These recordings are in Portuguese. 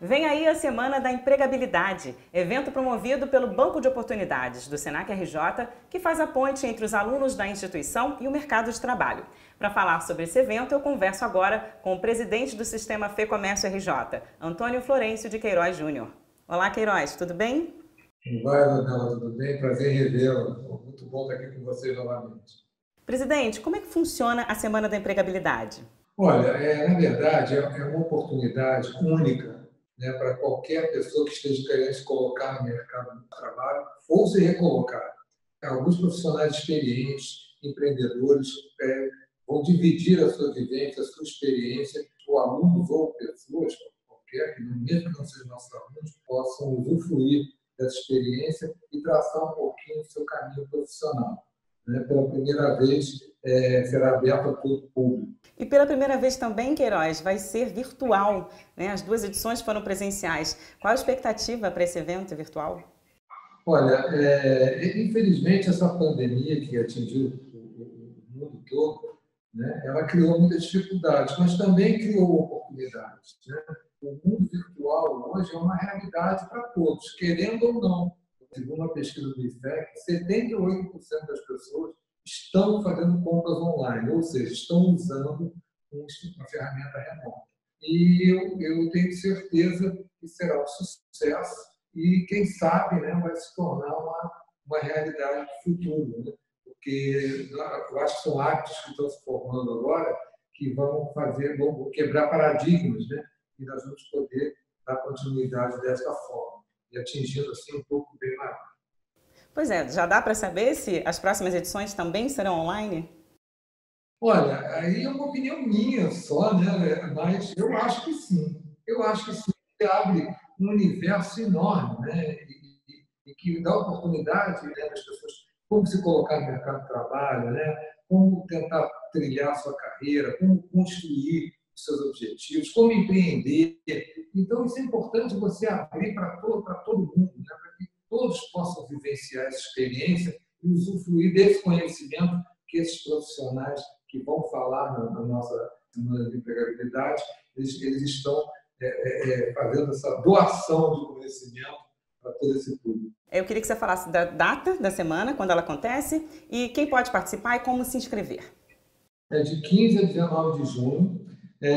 Vem aí a Semana da Empregabilidade, evento promovido pelo Banco de Oportunidades do Senac RJ, que faz a ponte entre os alunos da instituição e o mercado de trabalho. Para falar sobre esse evento, eu converso agora com o presidente do Sistema Fê Comércio RJ, Antônio Florencio de Queiroz Júnior. Olá, Queiroz, tudo bem? Vai, Daniela, tudo bem? Prazer em revê-la. Muito bom estar aqui com vocês novamente. Presidente, como é que funciona a Semana da Empregabilidade? Olha, na verdade, é uma oportunidade única, né, para qualquer pessoa que esteja querendo se colocar no mercado de trabalho ou se recolocar. Alguns profissionais experientes, empreendedores, vão dividir a sua vivência, a sua experiência, ou alunos ou pessoas, qualquer, que mesmo que não sejam nossos alunos, possam usufruir dessa experiência e traçar um pouquinho o seu caminho profissional. Pela primeira vez, será aberto a todo o público. E pela primeira vez também, Queiroz, vai ser virtual, né? As duas edições foram presenciais. Qual a expectativa para esse evento virtual? Olha, infelizmente, essa pandemia que atingiu o mundo todo, né, ela criou muitas dificuldades, mas também criou oportunidades. Né? O mundo virtual hoje é uma realidade para todos, querendo ou não. Segundo uma pesquisa do IFEC, 78% das pessoas estão fazendo compras online, ou seja, estão usando uma ferramenta remota. E eu tenho certeza que será um sucesso e, quem sabe, né, vai se tornar uma realidade do futuro. Né? Porque eu acho que são hábitos que estão se formando agora que vão quebrar paradigmas, né? E nós vamos poder dar continuidade dessa forma e atingindo assim um pouco bem maior. Pois é, já dá para saber se as próximas edições também serão online? Olha, aí é uma opinião minha só, né? Mas eu acho que sim. Eu acho que sim. Você abre um universo enorme, né? E que dá oportunidade, né, das pessoas como se colocar no mercado de trabalho, né? Como tentar trilhar a sua carreira, como construir os seus objetivos, como empreender. Então, isso é importante você abrir para todo mundo, né? Para que todos possam vivenciar essa experiência e usufruir desse conhecimento que esses profissionais que vão falar na nossa Semana de Empregabilidade, eles estão fazendo essa doação de conhecimento para todo esse público. Eu queria que você falasse da data da semana, quando ela acontece, e quem pode participar e como se inscrever. É de 15 a 19 de junho.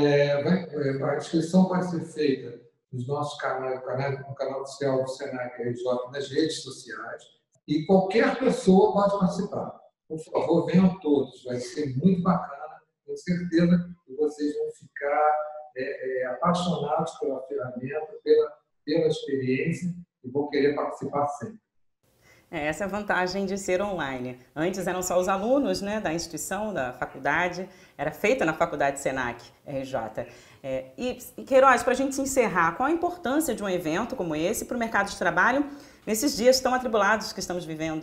A inscrição pode ser feita nos nossos canais, no canal oficial do Senac RJ, nas redes sociais, e qualquer pessoa pode participar. Por favor, venham todos, vai ser muito bacana. Tenho certeza que vocês vão ficar apaixonados pela ferramenta, pela experiência, e vão querer participar sempre. Essa é a vantagem de ser online. Antes eram só os alunos, né, da instituição, da faculdade, era feita na Faculdade Senac RJ. E Queiroz, para a gente encerrar, qual a importância de um evento como esse para o mercado de trabalho nesses dias tão atribulados que estamos vivendo?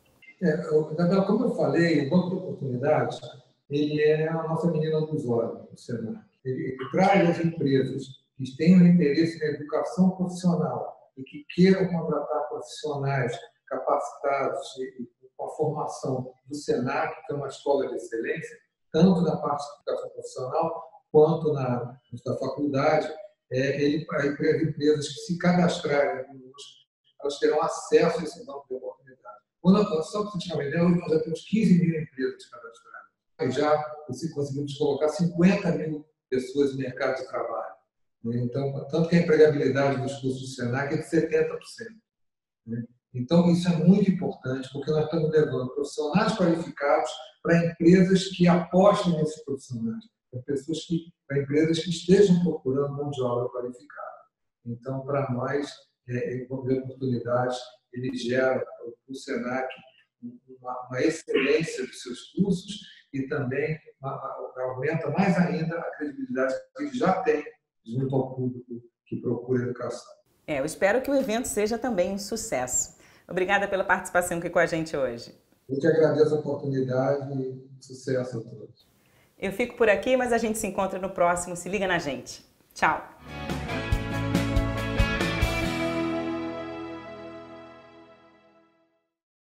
Como eu falei, o Banco de Oportunidades, ele é a nossa menina dos olhos, o Senac. Ele traz as empresas que tenham interesse na educação profissional e que queiram contratar profissionais capacitados e com a formação do Senac, que é uma escola de excelência, tanto na parte de educação profissional quanto na faculdade. As empresas que se cadastrarem conosco, elas terão acesso a esse banco de oportunidade. Só para você ter uma ideia, hoje nós já temos 15 mil empresas cadastradas. E já conseguimos colocar 50 mil pessoas no mercado de trabalho. Então, tanto que a empregabilidade dos cursos do Senac é de 70%. Então, isso é muito importante, porque nós estamos levando profissionais qualificados para empresas que apostem nesses profissionais, para empresas que estejam procurando mão de obra qualificada. Então, para nós, o Banco de Oportunidades, ele gera para o Senac uma excelência dos seus cursos e também aumenta mais ainda a credibilidade que ele já tem junto ao público que procura educação. Eu espero que o evento seja também um sucesso. Obrigada pela participação aqui com a gente hoje. Eu te agradeço a oportunidade e sucesso a todos. Eu fico por aqui, mas a gente se encontra no próximo. Se liga na gente. Tchau!